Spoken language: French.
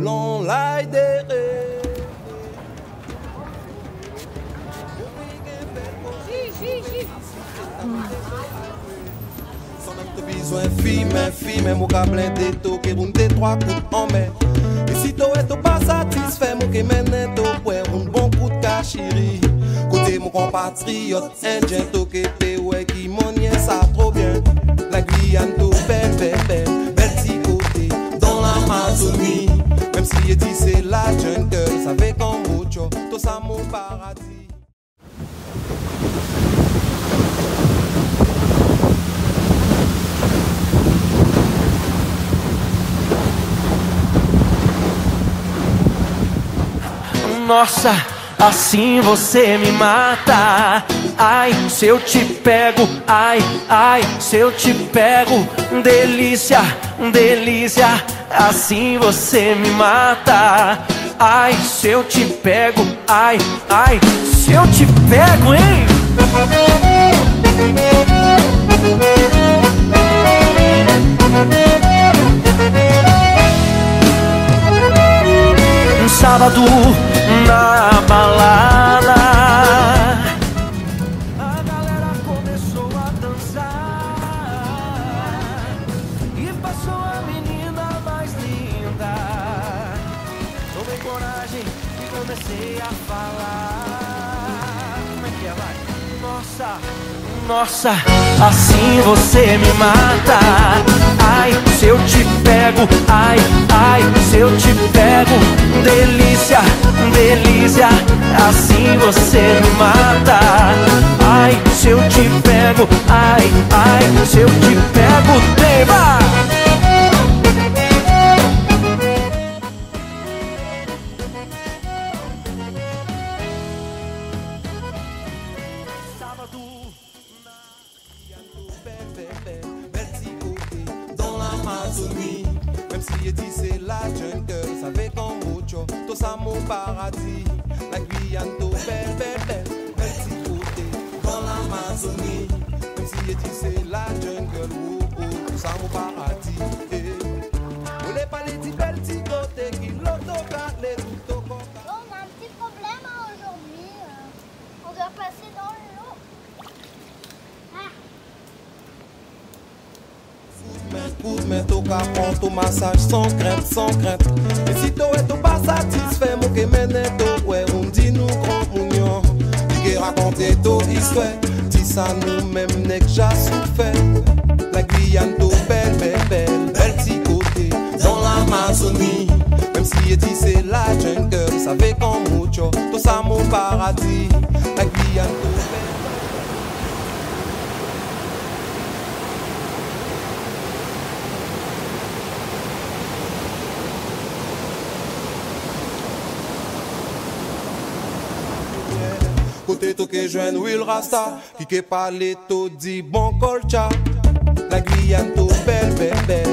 l'on l'a aidé. Sans même te besoin fille, mais mon cas blindé, toqué, bon des 3 coups en mer. Et si toi t'es pas satisfait, mon qui mène toi, un bon coup de cachiri. Côté mon compatriote, indien, toqué, ouais, qui m'en ça trop bien. La Guyane, tout belle, petit côté, dans l'Amazonie. Même si il dit c'est la jungle, ça fait comme mucho, tout ça mon paradis. Nossa, assim você me mata. Ai, se eu te pego, ai, se eu te pego. Delícia, delícia, assim você me mata. Ai, se eu te pego, ai, se eu te pego, hein? Sábado na balada, a galera começou a dançar e passou a menina mais linda. Tomei coragem e comecei a falar. Como é que é, vai? Nossa, nossa, assim você me mata. Ai, se eu te pego, ai, se eu te pego. Delícia, delícia, assim você me mata. Ai, se eu te pego, ai, se eu te pego, tema. Dans l'Amazonie, même si il dit c'est la jungle, ça fait comme mucho, tout ça mon paradis. La Guyane, tout belle, petit côté. Dans l'Amazonie, même si il dit c'est la jungle, tout ça mon paradis. On n'est pas les petits petits côtés qui l'autocarte, les tout au coca. On a un petit problème aujourd'hui. On doit passer dans l'eau. Mais tout cas prend ton massage sans crainte, sans crainte. Et si toi t'es pas satisfait, mon qui mène toi, ouais, on dit nous grand mounion. Qui raconter ton histoire, si ça nous-mêmes n'est que j'ai souffert. La Guyane, tout belle, petit côté. Dans l'Amazonie, même si il dit c'est la jungle, ça fait comme mucho, tout ça mon paradis. La Guyane, tout belle. Côté to que joine Will Rasta, qui parle to dit bon colcha. La Guyane to belle,